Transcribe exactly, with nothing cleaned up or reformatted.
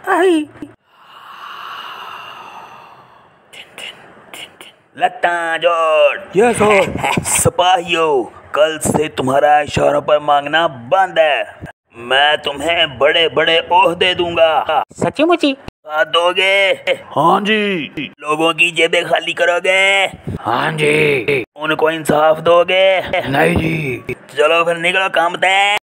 आई। लगता जोड़। Yes sir. सिपाहियों, कल से तुम्हारा इशारों पर मांगना बंद है। मैं तुम्हें बड़े बड़े ओहदे दूंगा। सच्ची मुची? साथ दोगे? हाँ जी। लोगों की जेबें खाली करोगे? हाँ जी। उनको इंसाफ दोगे? नहीं जी। चलो फिर निकलो काम पे।